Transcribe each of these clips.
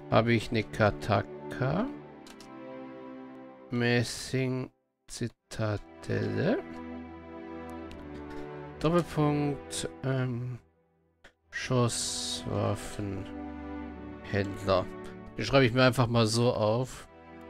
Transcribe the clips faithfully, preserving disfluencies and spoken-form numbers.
Habe ich eine Kataka. Messing Zitadelle. Doppelpunkt. Ähm, Schusswaffenhändler. Die schreibe ich mir einfach mal so auf.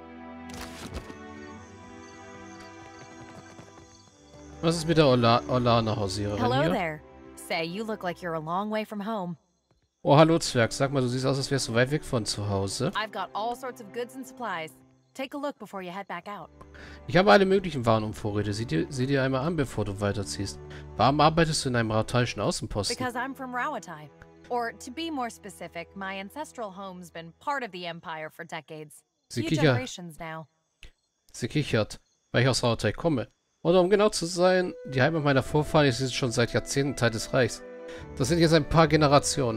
Was ist mit der Ola Orlana-Hausiererin Hello hier? there. Say, you look like you're a long way from home. Oh, hallo Zwerg. Sag mal, du siehst aus, als wärst du weit weg von zu Hause. I've got all sorts of goods and supplies. Take a look before you head back out. Ich habe alle möglichen Waren und Vorräte. Sieh dir, sieh dir einmal an, bevor du weiterziehst. Warum arbeitest du in einem rautanischen Außenposten? Because I'm from Rawatai. Or to be more specific, my ancestral home's been part of the Empire for decades. Sie Few kichert. generations now. Sie kichert, weil ich aus Rautai komme. Oder um genau zu sein, die Heimat meiner Vorfahren ist jetzt schon seit Jahrzehnten Teil des Reichs. Das sind jetzt ein paar Generationen.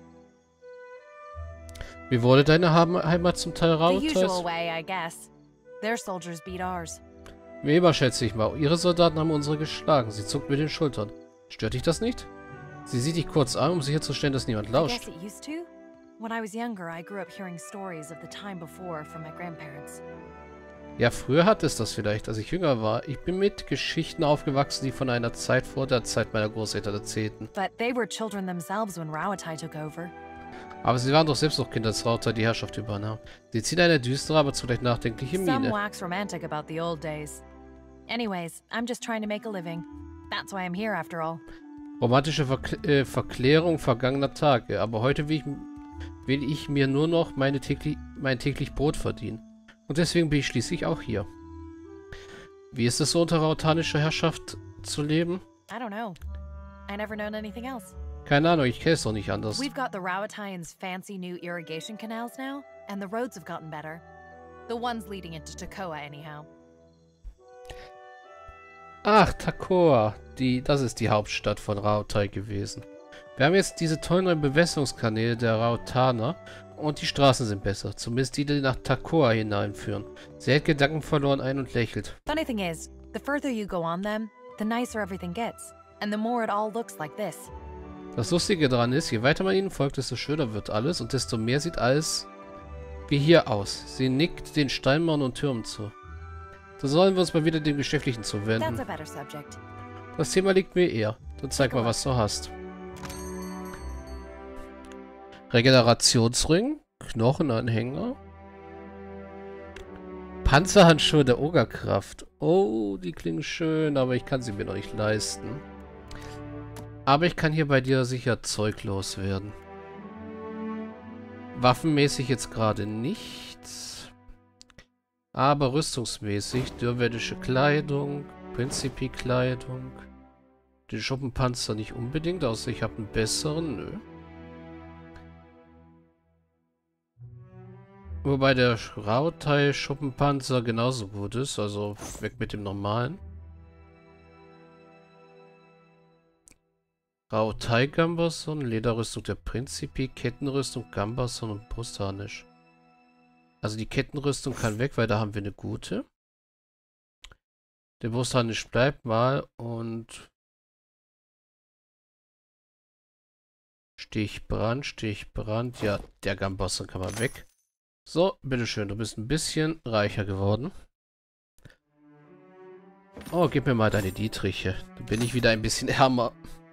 Wie wurde deine Heim- Heimat zum Teil The usual Rautais? way, I guess. Their soldiers beat ours. Wie immer, schätze ich mal. Ihre Soldaten haben unsere geschlagen. Sie zuckt mit den Schultern. Stört dich das nicht? Sie sieht dich kurz an, um sicherzustellen, dass niemand I lauscht. guess it used to. When I was younger, I grew up hearing stories of the time before from my grandparents. Ja, früher hatte es das vielleicht, als ich jünger war. Ich bin mit Geschichten aufgewachsen, die von einer Zeit vor der Zeit meiner Großeltern erzählten. But they were children themselves when Rawatai took over. Aber sie waren doch selbst noch Kinder, als Rautai die Herrschaft übernahm. Sie ziehen eine düstere, aber zugleich nachdenkliche Some Miene. wax romantic about the old days. Anyways, I'm just trying to make a living. That's why I'm here after all. Romantische Verk äh, Verklärung vergangener Tage. Aber heute will ich, will ich mir nur noch meine täglich, mein täglich Brot verdienen. Und deswegen bin ich schließlich auch hier. Wie ist es so, unter rautanischer Herrschaft zu leben? I don't know. I never known anything else. Keine Ahnung, ich kenne es doch nicht anders. We've got the Rawataians' fancy new irrigation canals now, and the roads have gotten better. The ones leading into Takoa, anyhow. Ach, Takoa. Die, das ist die Hauptstadt von Rautai gewesen. Wir haben jetzt diese tollen neuen Bewässerungskanäle der Rautaner und die Straßen sind besser. Zumindest die, die nach Takoa hineinführen. Sie hält Gedanken verloren ein und lächelt. Funny thing is, the further you go on them, the nicer everything gets, and the more it all looks like this. Das Lustige daran ist, je weiter man ihnen folgt, desto schöner wird alles und desto mehr sieht alles wie hier aus. Sie nickt den Steinmauern und Türmen zu. Da sollen wir uns mal wieder dem Geschäftlichen That's zuwenden. a better subject. Das Thema liegt mir eher. Dann zeig mal, was du hast. Regenerationsring, Knochenanhänger, Panzerhandschuhe der Ogerkraft. Oh, die klingen schön, aber ich kann sie mir noch nicht leisten. Aber ich kann hier bei dir sicher Zeug loswerden. Waffenmäßig jetzt gerade nichts. Aber rüstungsmäßig, dürrwärdische Kleidung, Prinzipi-Kleidung. Den Schuppenpanzer nicht unbedingt, außer ich habe einen besseren. Nö. Wobei der Rautai-Schuppenpanzer genauso gut ist, also weg mit dem normalen. Rautai Gambason, Lederrüstung der Prinzipi, Kettenrüstung Gambason und Brustharnisch. Also die Kettenrüstung kann weg, weil da haben wir eine gute. Der Brustharnisch bleibt mal und Stichbrand, Stichbrand. Ja, der Gambason kann mal weg. So, bitteschön, du bist ein bisschen reicher geworden. Oh, gib mir mal deine Dietriche. Dann bin ich wieder ein bisschen ärmer.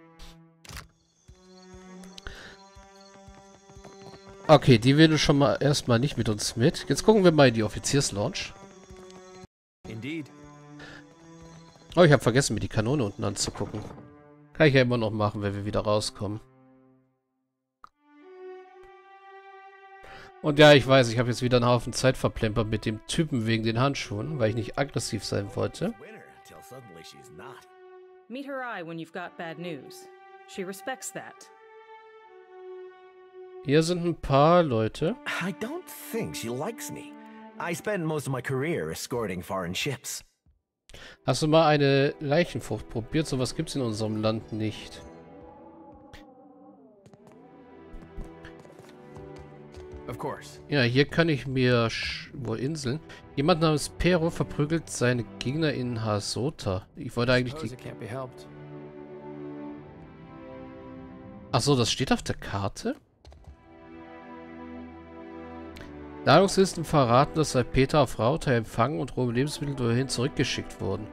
Okay, die will du schon mal erstmal nicht mit uns mit. Jetzt gucken wir mal in die Offizierslounge. Indeed. Oh, ich habe vergessen, mir die Kanone unten anzugucken. Kann ich ja immer noch machen, wenn wir wieder rauskommen. Und ja, ich weiß, ich habe jetzt wieder einen Haufen Zeit verplempert mit dem Typen wegen den Handschuhen, weil ich nicht aggressiv sein wollte. Meet her eye when you've got bad news. She respects that. Hier sind ein paar Leute. I don't think she likes me. I spent most of my career escorting foreign ships. Hast du mal eine Leichenfrucht probiert? Sowas gibt es in unserem Land nicht. Of course. Ja, hier kann ich mir... Wo Inseln? Jemand namens Pero verprügelt seine Gegner in Hasota. Ich wollte eigentlich die... Achso, das steht auf der Karte? Ladungslisten verraten, dass seit Peter auf Rauta empfangen und rohe Lebensmittel dorthin zurückgeschickt wurden.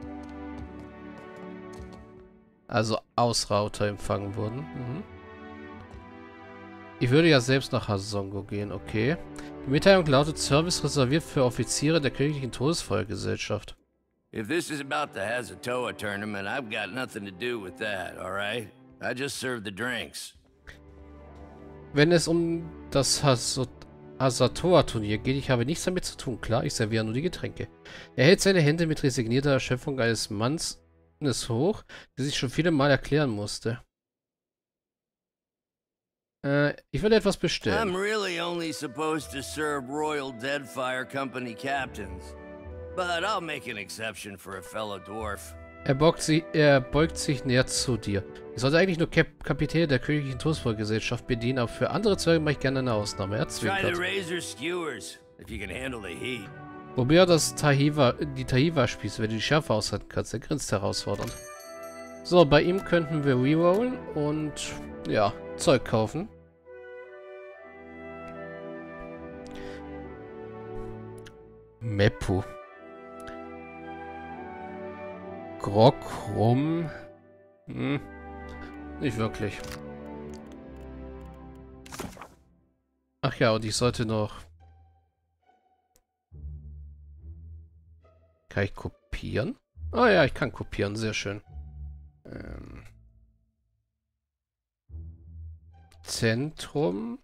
Also aus Rauta empfangen wurden. Mhm. Ich würde ja selbst nach Hasongo gehen, okay. Die Mitteilung lautet Service reserviert für Offiziere der Königlichen Todesfeuergesellschaft. If this is about the Hazatoa tournament, I've got nothing to do with that, alright? I just serve the drinks. Wenn es um das Hazatoa-Turnier geht, ich habe nichts damit zu tun. Klar, ich serviere nur die Getränke. Er hält seine Hände mit resignierter Erschöpfung eines Mannes hoch, der sich schon viele Mal erklären musste. Äh, ich würde etwas bestellen. I'm really only supposed to serve Royal Deadfire Company captains. But I'll make an exception for a fellow dwarf. Er, beugt sie, er beugt sich näher zu dir. Ich sollte eigentlich nur Kap Kapitän der Königlichen Todesfeuergesellschaft bedienen, aber für andere Zwerge mache ich gerne eine Ausnahme. Er zwinkert. Probier das Tahiva, die Tahiva-Spieße, wenn du die Schärfe aushalten kannst. Er grinst herausfordernd. So, bei ihm könnten wir rerollen und ja, Zeug kaufen. Meppu. Grog, Rum. Hm. Nicht wirklich. Ach ja, und ich sollte noch... Kann ich kopieren? Ah ja, ich kann kopieren, sehr schön. Ähm. Zentrum.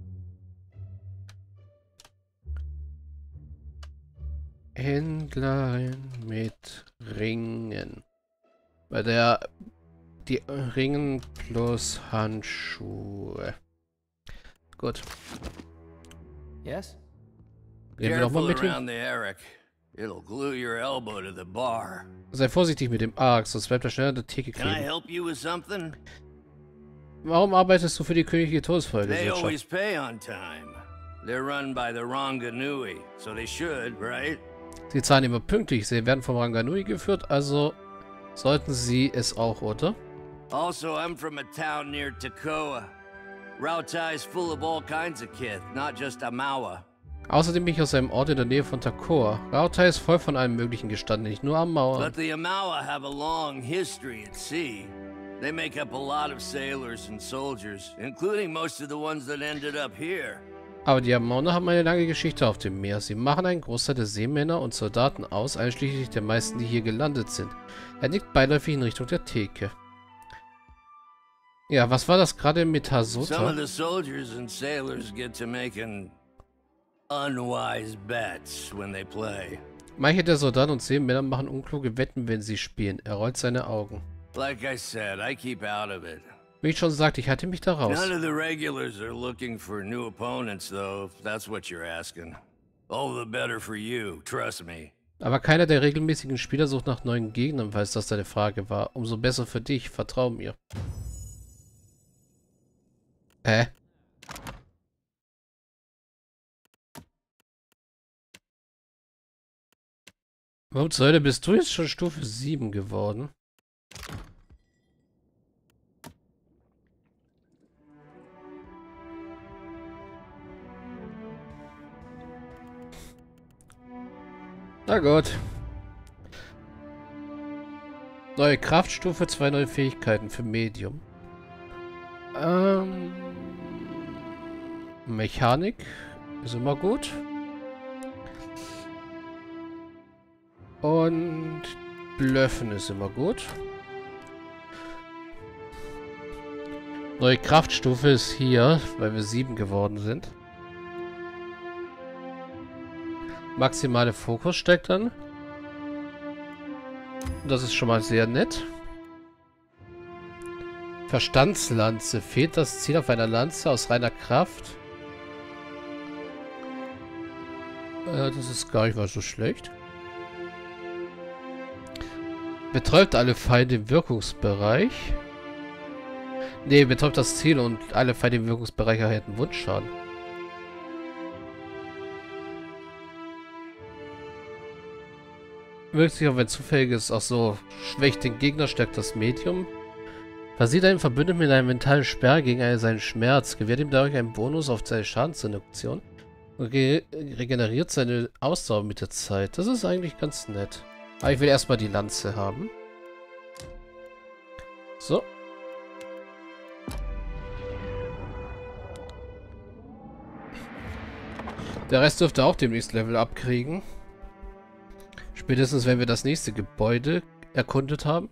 Händlerin mit Ringen. Bei der die Ringen plus Handschuhe. Gut. Yes? Reden wir doch mal mit ihm. It'll glue your elbow to the bar. Sei vorsichtig mit dem Arc, sonst bleibt er schnell an der Theke Can I kleben. help you with something? Warum arbeitest du für die Königliche They Todesfeuergesellschaft? always pay on time. They're run by the Ranganui, so they should, right? Sie zahlen immer pünktlich. Sie werden vom Ranganui geführt, also sollten sie es auch, oder? Also, I'm from a town near Tekoa. Rauta is full of all kinds of kith, not just Amawa. Außerdem bin ich aus einem Ort in der Nähe von Takoa. Rauta ist voll von allem Möglichen gestanden, nicht nur am Mauer. But the Amawa have a long history at sea. They make up a lot of sailors and soldiers, including most of the ones that ended up here. Aber die Amauner haben eine lange Geschichte auf dem Meer. Sie machen einen Großteil der Seemänner und Soldaten aus, einschließlich der meisten, die hier gelandet sind. Er nickt beiläufig in Richtung der Theke. Ja, was war das gerade mit Hasota? Some of the soldiers and sailors get to making unwise bets when they play. Manche der Soldaten und Seemänner machen unkluge Wetten, wenn sie spielen. Er rollt seine Augen. Like I said, I keep out of it. Wie ich schon sagte, ich halte mich da raus. None of the regulars are looking for new opponents, though, if that's what you're asking. All the better for you, trust me. Aber keiner der regelmäßigen Spieler sucht nach neuen Gegnern, falls das deine Frage war. Umso besser für dich, vertrau mir. Hä? Warum zur Hölle bist du jetzt schon Stufe sieben geworden? Na gut. Neue Kraftstufe, zwei neue Fähigkeiten für Medium. Ähm, Mechanik ist immer gut. Und Blöffen ist immer gut. Neue Kraftstufe ist hier, weil wir sieben geworden sind. Maximale Fokus steckt dann. Das ist schon mal sehr nett. Verstandslanze. Fehlt das Ziel auf einer Lanze aus reiner Kraft? Äh, das ist gar nicht mal so schlecht. Betäubt alle Feinde im Wirkungsbereich. Ne, betäubt das Ziel und alle Feinde im Wirkungsbereich erhalten Wundschaden. Wirkt sich auf ein zufälliges, auch so, schwächt den Gegner, stärkt das Medium. Versieht einen Verbündeten mit einem mentalen Sperr gegen einen, seinen Schmerz. Gewährt ihm dadurch einen Bonus auf seine Schadensreduktion. Re regeneriert seine Ausdauer mit der Zeit. Das ist eigentlich ganz nett. Aber ich will erstmal die Lanze haben. So. Der Rest dürfte auch demnächst Level abkriegen. Spätestens, wenn wir das nächste Gebäude erkundet haben.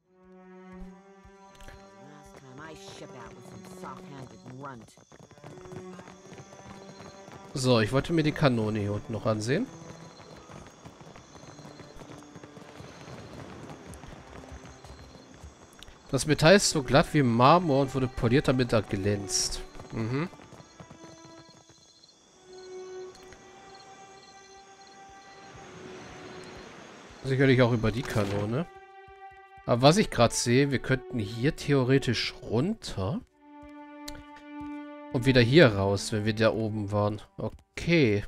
So, ich wollte mir die Kanone hier unten noch ansehen. Das Metall ist so glatt wie Marmor und wurde poliert, damit er glänzt. Mhm. Sicherlich auch über die Kanone. Aber was ich gerade sehe, wir könnten hier theoretisch runter. Und wieder hier raus, wenn wir da oben waren. Okay.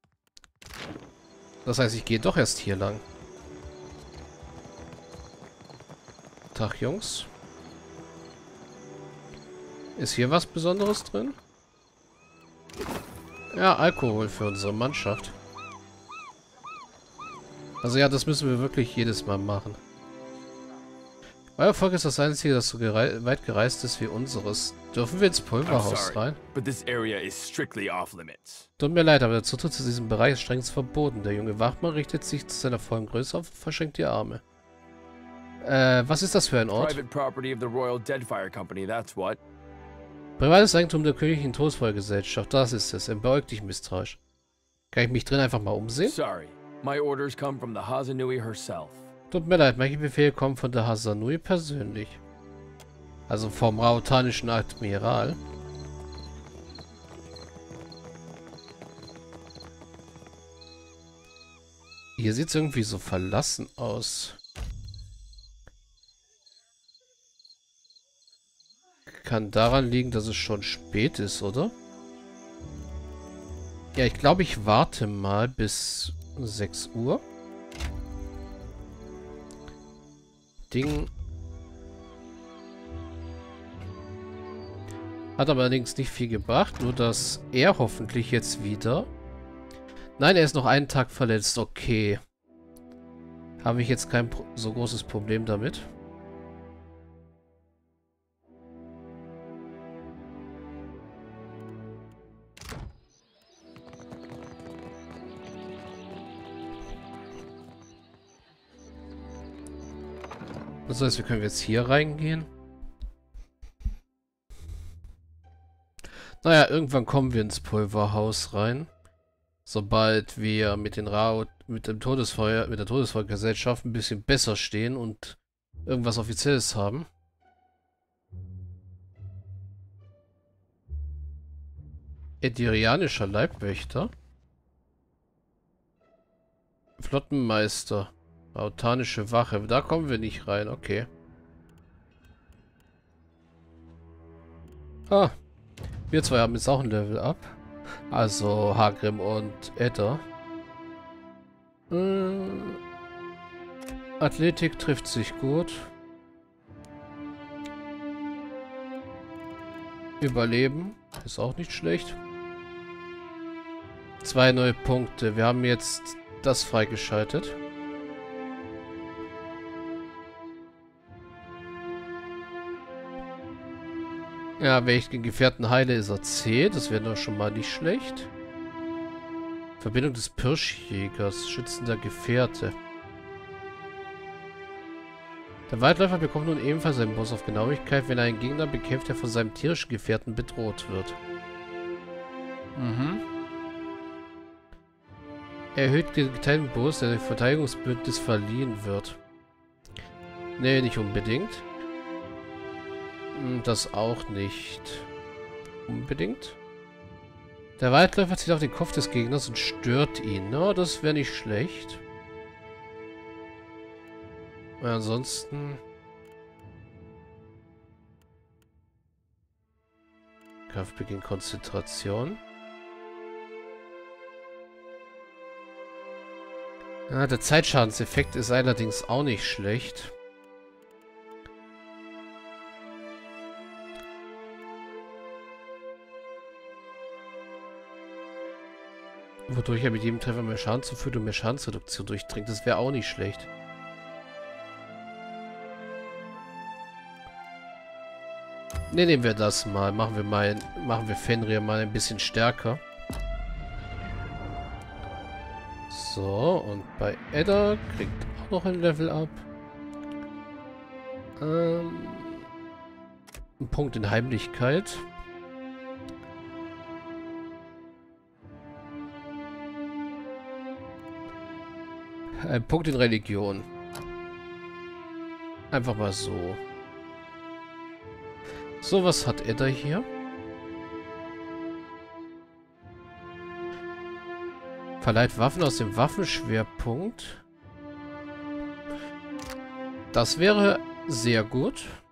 Das heißt, ich gehe doch erst hier lang. Tag, Jungs. Ist hier was Besonderes drin? Ja, Alkohol für unsere Mannschaft. Also ja, das müssen wir wirklich jedes Mal machen. Euer Volk ist das einzige, das so gerei weit gereist ist wie unseres. Dürfen wir ins Pulverhaus rein? Tut mir leid, aber der Zutritt zu diesem Bereich ist strengst verboten. Der junge Wachmann richtet sich zu seiner vollen Größe auf und verschränkt die Arme. Äh, was ist das für ein Ort? Privates Eigentum der königlichen Todesfeuergesellschaft, das ist es. Er beäugt dich misstrauisch. Kann ich mich drin einfach mal umsehen? Sorry, my orders come from the Hazanui herself. Tut mir leid, manche Befehle kommen von der Hazanui persönlich. Also vom rautanischen Admiral. Hier sieht es irgendwie so verlassen aus. Kann daran liegen, dass es schon spät ist, oder? Ja, ich glaube, ich warte mal bis sechs Uhr. Ding. Hat aber allerdings nicht viel gebracht, nur dass er hoffentlich jetzt wieder... Nein, er ist noch einen Tag verletzt, okay. Habe ich jetzt kein Pro- so großes Problem damit. Das heißt, wir können jetzt hier reingehen. Naja, irgendwann kommen wir ins Pulverhaus rein. Sobald wir mit den Ra mit dem Todesfeuer, mit der Todesfeuergesellschaft ein bisschen besser stehen und irgendwas Offizielles haben. Edirianischer Leibwächter. Flottenmeister. Autanische Wache. Da kommen wir nicht rein. Okay. Ah. Wir zwei haben jetzt auch ein Level up. Also Hagrim und Edda. Äh, Athletik trifft sich gut. Überleben ist auch nicht schlecht. Zwei neue Punkte. Wir haben jetzt das freigeschaltet. Ja, wenn ich den Gefährten heile, ist er C. Das wäre doch schon mal nicht schlecht. Verbindung des Pirschjägers. Schützender Gefährte. Der Waldläufer bekommt nun ebenfalls einen Bonus auf Genauigkeit, wenn er einen Gegner bekämpft, der von seinem tierischen Gefährten bedroht wird. Mhm. Er erhöht den geteilten Bonus, der durch Verteidigungsbündnis verliehen wird. Nee, nicht unbedingt. Das auch nicht unbedingt. Der Waldläufer zieht auf den Kopf des Gegners und stört ihn. Na, no, das wäre nicht schlecht. Ansonsten... Kampfbeginn Konzentration. Ja, der Zeitschadenseffekt ist allerdings auch nicht schlecht. Wodurch er mit jedem Treffer mehr Schaden zufügt und mehr Schadensreduktion durchdringt. Das wäre auch nicht schlecht. Ne, nehmen wir das mal. Machen wir mal, machen wir Fenrir mal ein bisschen stärker. So, und bei Edda kriegt auch noch ein Level up. Ähm, ein Punkt in Heimlichkeit. Ein Punkt in Religion. Einfach mal so. So, was hat Edda hier? Verleiht Waffen aus dem Waffenschwerpunkt. Das wäre sehr gut.